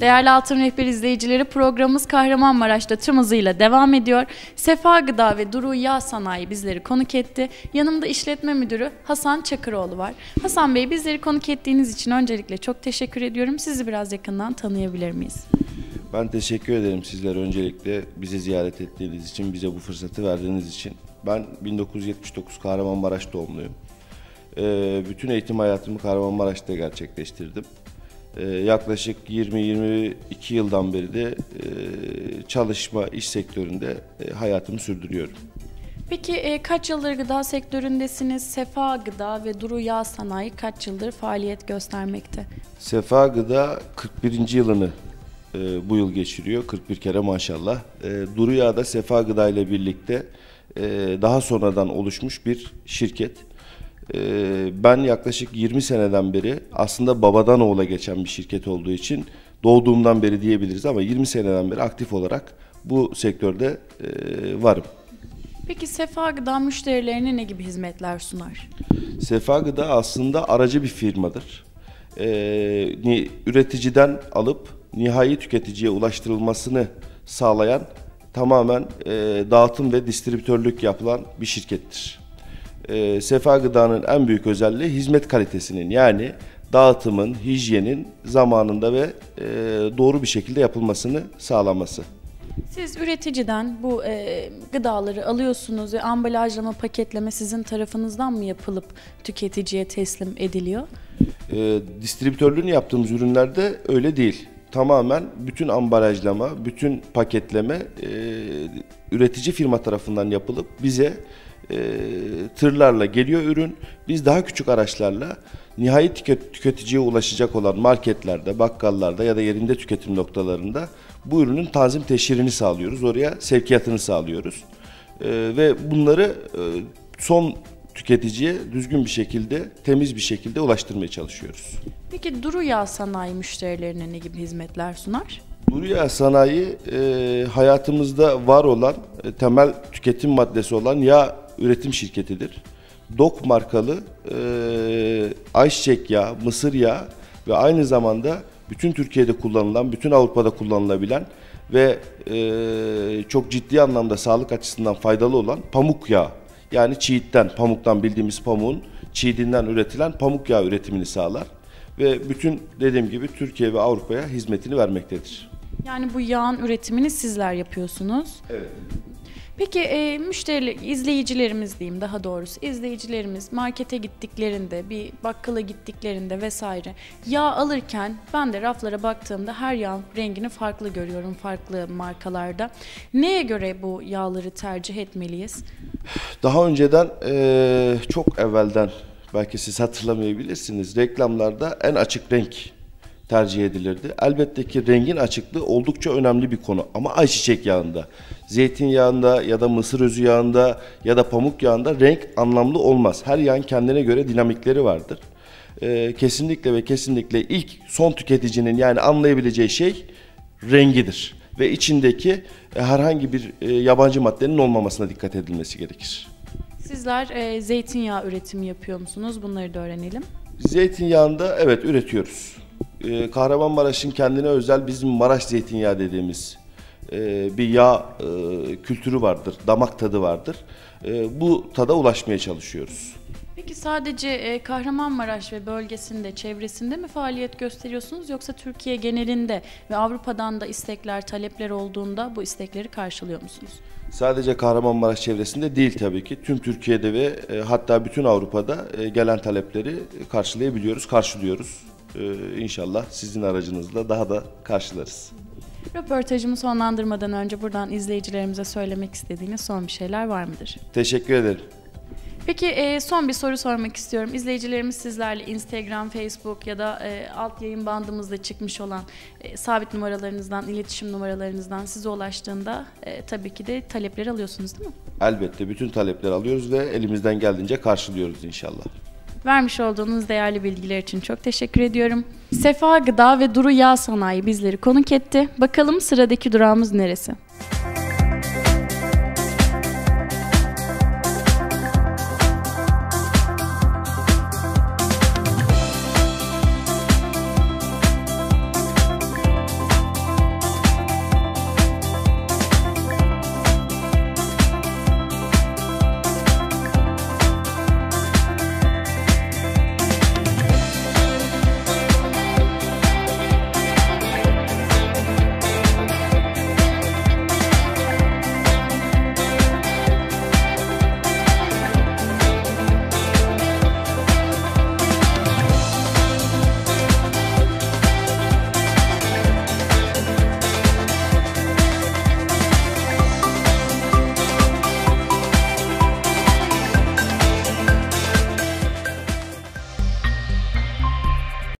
Değerli Altın Rehber izleyicileri, programımız Kahramanmaraş'ta tüm hızıyla devam ediyor. Sefa Gıda ve Duru Yağ Sanayi bizleri konuk etti. Yanımda işletme müdürü Hasan Çakıroğlu var. Hasan Bey, bizleri konuk ettiğiniz için öncelikle çok teşekkür ediyorum. Sizi biraz yakından tanıyabilir miyiz? Ben teşekkür ederim sizlere öncelikle bizi ziyaret ettiğiniz için, bize bu fırsatı verdiğiniz için. Ben 1979 Kahramanmaraş doğumluyum. Bütün eğitim hayatımı Kahramanmaraş'ta gerçekleştirdim. Yaklaşık 20-22 yıldan beri de çalışma, iş sektöründe hayatımı sürdürüyorum. Peki kaç yıldır gıda sektöründesiniz? Sefa Gıda ve Duru Yağ Sanayi kaç yıldır faaliyet göstermekte? Sefa Gıda 41. yılını bu yıl geçiriyor. 41 kere maşallah. Duru Yağ da Sefa Gıda ile birlikte daha sonradan oluşmuş bir şirket. Ben yaklaşık 20 seneden beri aslında babadan oğula geçen bir şirket olduğu için doğduğumdan beri diyebiliriz ama 20 seneden beri aktif olarak bu sektörde varım. Peki Sefa Gıda müşterilerine ne gibi hizmetler sunar? Sefa Gıda aslında aracı bir firmadır. Üreticiden alıp nihai tüketiciye ulaştırılmasını sağlayan tamamen dağıtım ve distribütörlük yapılan bir şirkettir. Sefa Gıda'nın en büyük özelliği hizmet kalitesinin, yani dağıtımın, hijyenin zamanında ve doğru bir şekilde yapılmasını sağlaması. Siz üreticiden bu gıdaları alıyorsunuz ve ambalajlama, paketleme sizin tarafınızdan mı yapılıp tüketiciye teslim ediliyor? Distribütörlüğünü yaptığımız ürünlerde öyle değil. Tamamen bütün ambalajlama, bütün paketleme üretici firma tarafından yapılıp bize tırlarla geliyor ürün. Biz daha küçük araçlarla nihai tüketiciye ulaşacak olan marketlerde, bakkallarda ya da yerinde tüketim noktalarında bu ürünün tanzim teşhirini sağlıyoruz. Oraya sevkiyatını sağlıyoruz. Ve bunları son tüketiciye düzgün bir şekilde, temiz bir şekilde ulaştırmaya çalışıyoruz. Peki Duru Yağ Sanayi müşterilerine ne gibi hizmetler sunar? Duru Yağ Sanayi hayatımızda var olan temel tüketim maddesi olan yağ üretim şirketidir. DOK markalı ayçiçek yağı, mısır yağı ve aynı zamanda bütün Türkiye'de kullanılan, bütün Avrupa'da kullanılabilen ve çok ciddi anlamda sağlık açısından faydalı olan pamuk yağı, yani çiğitten, pamuktan bildiğimiz pamuğun çiğdinden üretilen pamuk yağı üretimini sağlar ve bütün, dediğim gibi, Türkiye ve Avrupa'ya hizmetini vermektedir. Yani bu yağın üretimini sizler yapıyorsunuz. Evet. Peki izleyicilerimiz diyeyim, daha doğrusu izleyicilerimiz markete gittiklerinde, bir bakkala gittiklerinde vesaire yağ alırken ben de raflara baktığımda her yağın rengini farklı görüyorum, farklı markalarda. Neye göre bu yağları tercih etmeliyiz? Daha önceden, çok evvelden, belki siz hatırlamayabilirsiniz, reklamlarda en açık renk tercih edilirdi. Elbette ki rengin açıklığı oldukça önemli bir konu ama ayçiçek yağında, zeytinyağında ya da mısır özü yağında ya da pamuk yağında renk anlamlı olmaz. Her yağın kendine göre dinamikleri vardır. Kesinlikle ve kesinlikle ilk son tüketicinin, yani anlayabileceği şey rengidir ve içindeki herhangi bir yabancı maddenin olmamasına dikkat edilmesi gerekir. Sizler zeytinyağı üretimi yapıyor musunuz? Bunları da öğrenelim. Zeytinyağında evet üretiyoruz. Kahramanmaraş'ın kendine özel bizim Maraş zeytinyağı dediğimiz bir yağ kültürü vardır, damak tadı vardır. Bu tada ulaşmaya çalışıyoruz. Peki sadece Kahramanmaraş ve bölgesinde, çevresinde mi faaliyet gösteriyorsunuz, yoksa Türkiye genelinde ve Avrupa'dan da istekler, talepler olduğunda bu istekleri karşılıyor musunuz? Sadece Kahramanmaraş çevresinde değil tabii ki. Tüm Türkiye'de ve hatta bütün Avrupa'da gelen talepleri karşılıyoruz. İnşallah sizin aracınızla daha da karşılarız. Röportajımı sonlandırmadan önce buradan izleyicilerimize söylemek istediğiniz son bir şeyler var mıdır? Teşekkür ederim. Peki son bir soru sormak istiyorum. İzleyicilerimiz sizlerle Instagram, Facebook ya da alt yayın bandımızda çıkmış olan sabit numaralarınızdan, iletişim numaralarınızdan size ulaştığında tabii ki de talepleri alıyorsunuz, değil mi? Elbette bütün talepleri alıyoruz ve elimizden geldiğince karşılıyoruz inşallah. Vermiş olduğunuz değerli bilgiler için çok teşekkür ediyorum. Sefa Gıda ve Duru Yağ Sanayi bizleri konuk etti. Bakalım sıradaki durağımız neresi?